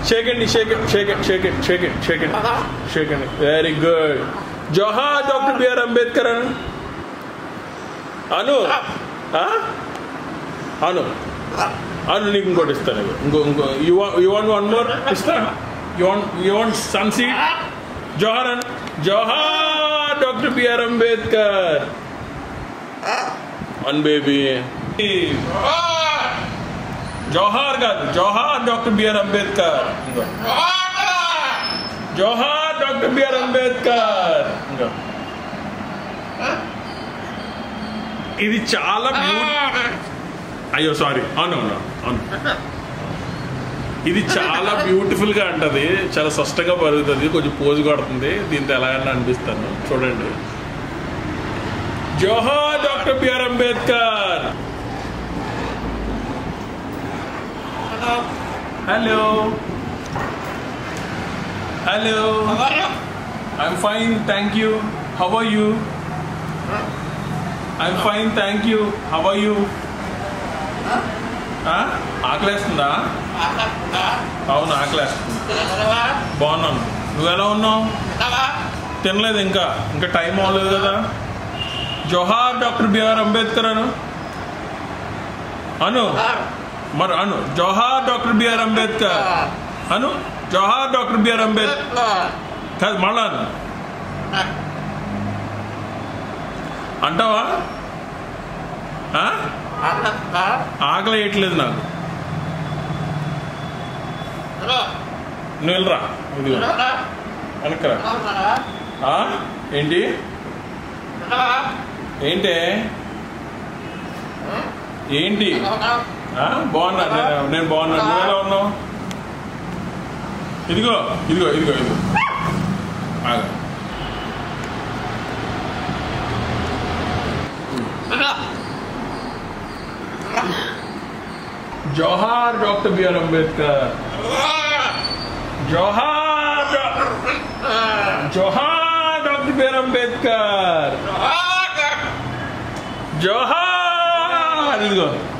Shake it, shake it, shake it, shake it, shake it, shake it, shake it. Very good. Johar Dr. B.R. Ambedkar. Anu, Anu, Anu, you can go this time. You want one more this time? You want sunseed? Johar, Johar Dr. B.R. Ambedkar. One baby. Johar God, Johar Dr. B.R. Ambedkar. Johar Dr. B.R. Ambedkar. ఇది చాలా అయ్యో sorry అవును ఇది చాలా beautiful గా ఉంటది, చాలా స్పష్టంగా పరుగుతుంది, కొంచెం పోజు కొడుతుంది. దీంతో ఎలాగన్నా అనిపిస్తాను చూడండి. జోహార్ doctor B R Ambedkar. Hello hello I'm fine thank you. How are you? I'm fine thank you. How are you? ఆకలేస్తుందా? అవును ఆకలేస్తుంది. బాగున్నాను. నువ్వు ఎలా ఉన్నావు? తినలేదు ఇంకా టైం అవ్వలేదు కదా. జోహార్ డాక్టర్ బిఆర్ అంబేద్కర్ అను మరి అను జోహార్ డాక్టర్ బిఆర్ అంబేద్కర్ అను జోహార్ డాక్టర్ బిఆర్ అంబేద్కర్ కాదు మళ్ళా అంటావా? ఆకలి వేయట్లేదు నాకు. నువ్వు వెళ్ళరా, ఇది వెనకరా. ఏంటి ఏంటి ఏంటి బాగున్నా, నేను బాగున్నా. నువ్వు ఎలా ఉన్నావు? ఇదిగో ఇదిగో ఇదిగో ఇదిగో జోహార్ డాక్టర్ బిఆర్ అంబేద్కర్. జోహార్ జోహార్ డాక్టర్ బిఆర్ అంబేద్కర్. జోహార్. ఇదిగో